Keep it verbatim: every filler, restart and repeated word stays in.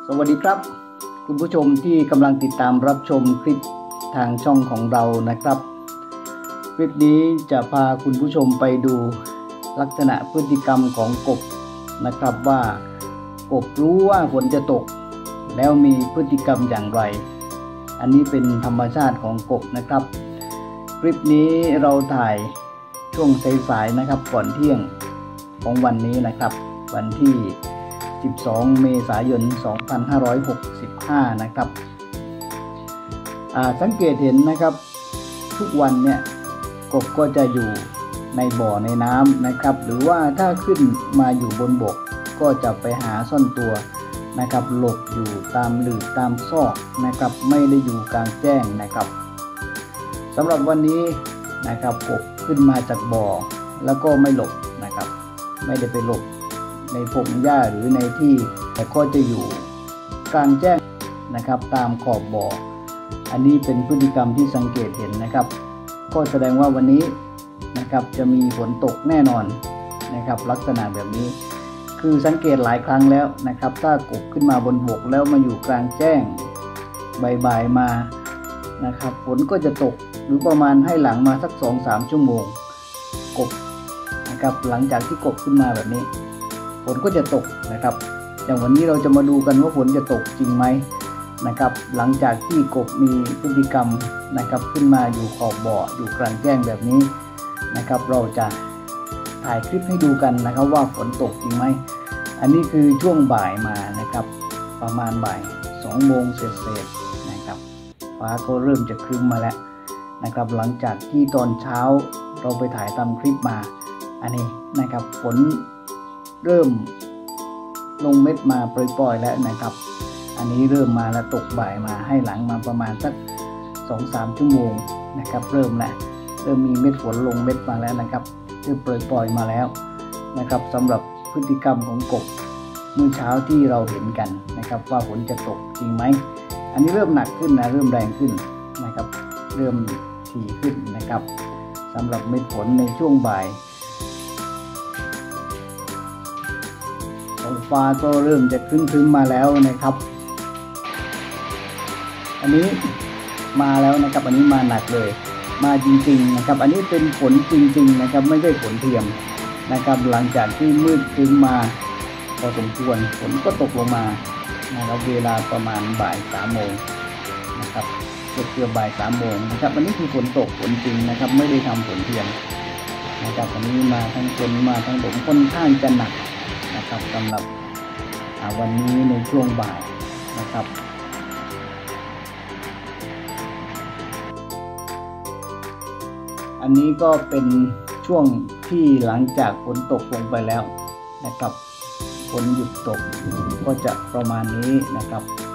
สวัสดีครับคุณผู้ชมที่กำลังติดตามรับชมคลิปทางช่องของเรานะครับคลิปนี้จะพาคุณผู้ชมไปดูลักษณะพฤติกรรมของกบนะครับว่ากบรู้ว่าฝนจะตกแล้วมีพฤติกรรมอย่างไรอันนี้เป็นธรรมชาติของกบนะครับคลิปนี้เราถ่ายช่วงสายๆนะครับก่อนเที่ยงของวันนี้นะครับวันที่สิบสองเมษายนสองพันห้าร้อยหกสิบห้านะครับสังเกตเห็นนะครับทุกวันเนี่ยกบก็จะอยู่ในบ่อในน้ำนะครับหรือว่าถ้าขึ้นมาอยู่บนบกก็จะไปหาซ่อนตัวนะครับหลบอยู่ตามหลืบตามซอกนะครับไม่ได้อยู่กลางแจ้งนะครับสำหรับวันนี้นะครับกบขึ้นมาจากบ่อแล้วก็ไม่หลบนะครับไม่ได้ไปหลบในพงหญ้าหรือในที่แต่ก็จะอยู่กลางแจ้งนะครับตามขอบบ่ออันนี้เป็นพฤติกรรมที่สังเกตเห็นนะครับก็แสดงว่าวันนี้นะครับจะมีฝนตกแน่นอนนะครับลักษณะแบบนี้คือสังเกตหลายครั้งแล้วนะครับถ้ากบขึ้นมาบนบกแล้วมาอยู่กลางแจ้งบ่ายๆมานะครับฝนก็จะตกหรือประมาณให้หลังมาสัก สองถึงสาม ชั่วโมงกบนะครับหลังจากที่กบขึ้นมาแบบนี้ฝนก็จะตกนะครับอย่างวันนี้เราจะมาดูกันว่าฝนจะตกจริงไหมนะครับหลังจากที่กบมีพฤติกรรมนะครับขึ้นมาอยู่ขอบบ่ออยู่กลางแจ้งแบบนี้นะครับเราจะถ่ายคลิปให้ดูกันนะครับว่าฝนตกจริงไหมอันนี้คือช่วงบ่ายมานะครับประมาณบ่ายสองโมงเศษๆนะครับฟ้าก็เริ่มจะครึ้มมาแล้วนะครับหลังจากที่ตอนเช้าเราไปถ่ายทำคลิปมาอันนี้นะครับฝนเริ่มลงเม็ดมาปล่อยๆแล้วนะครับอันนี้เริ่มมาแล้วตกบ่ายมาให้หลังมาประมาณสัก สองถึงสาม ชั่วโมงนะครับเริ่มแล้วเริ่มมีเม็ดฝนลงเม็ดมาแล้วนะครับเริ่มปล่อยๆมาแล้วนะครับสำหรับพฤติกรรมของกบเมื่อเช้าที่เราเห็นกันนะครับว่าฝนจะตกจริงไหมอันนี้เริ่มหนักขึ้นนะเริ่มแรงขึ้นนะครับเริ่มถี่ขึ้นนะครับสำหรับเม็ดฝนในช่วงบ่ายท้องฟ้าก็เริ่มจะครึ้มๆมาแล้วนะครับอันนี้มาแล้วนะครับอันนี้มาหนักเลยมาจริงๆนะครับอันนี้เป็นฝนจริงๆนะครับไม่ใช่ฝนเทียมนะครับหลังจากที่มืดครึ้มมาพอสมควรฝนก็ตกลงมานะครับเวลาประมาณบ่ายสามโมงนะครับเกือบบ่ายสามโมงนะครับอันนี้คือฝนตกฝนจริงนะครับไม่ได้ทำฝนเทียมนะครับอันนี้มาทั้งฝนมาทั้งลมค่อนข้างจะหนักนะครับสำหรับวันนี้ในช่วงบ่ายนะครับอันนี้ก็เป็นช่วงที่หลังจากฝนตกลงไปแล้วนะครับฝนหยุดตกก็จะประมาณนี้นะครับ